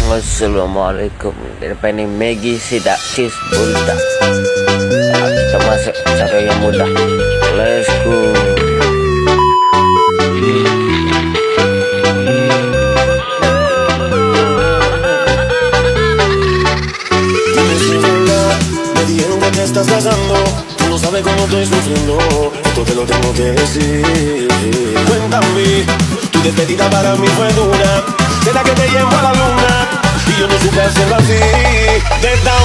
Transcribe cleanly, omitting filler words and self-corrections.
Assalamualaikum. Depan ni Maggi Sidak Cheese Bulta. Kita masuk cara yang mudah. Let's go. Me dijeron que te estás casando. Tú no sabes cómo estoy sufriendo. Esto te lo tengo que decir. Cuéntame, tu despedida para mí fue dura. Será que te llevo a la luna y yo no supe hacerlo así. ¿Verdad?